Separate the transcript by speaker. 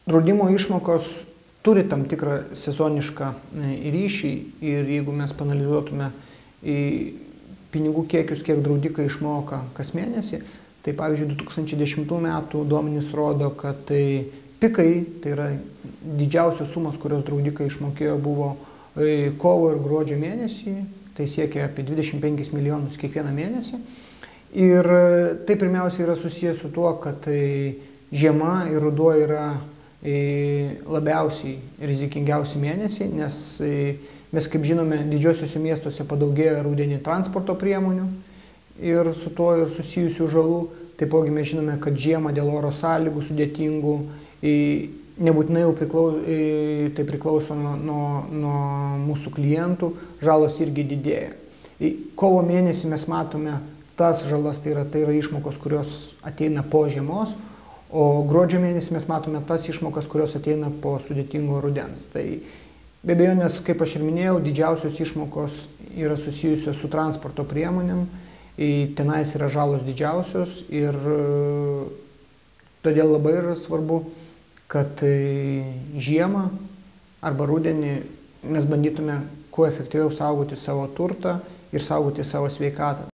Speaker 1: Draudimo išmokos turi tam tikrą sezonišką ryšį ir jeigu mes panalizuotume pinigų kiekius, kiek draudikai išmoka kas mėnesį, tai pavyzdžiui 2010 metų duomenys rodo, kad tai pikai, tai yra didžiausios sumos, kurios draudikai išmokėjo, buvo kovo ir gruodžio mėnesį, tai siekia apie 25 milijonus kiekvieną mėnesį. Ir tai pirmiausia yra susijęs su tuo, kad žiema ir ruduo yra labiausiai rizikingiausi mėnesiai, nes mes, kaip žinome, didžiosiuose miestuose padaugėjo rudenį transporto priemonių ir su tuo ir susijusių žalų. Taipogi mes žinome, kad žiemą dėl oro sąlygų sudėtingų nebūtinai tai priklauso nuo mūsų klientų, žalos irgi didėja. Kovo mėnesį mes matome tas žalas, tai yra išmokos, kurios ateina po žiemos, o gruodžio mėnesį mes matome tas išmokas, kurios ateina po sudėtingo rudens. Tai be abejonės, kaip aš ir minėjau, didžiausios išmokos yra susijusios su transporto priemonėm, tenais yra žalos didžiausios ir todėl labai yra svarbu, kad žiemą arba rudenį mes bandytume kuo efektyviau saugoti savo turtą ir saugoti savo sveikatą.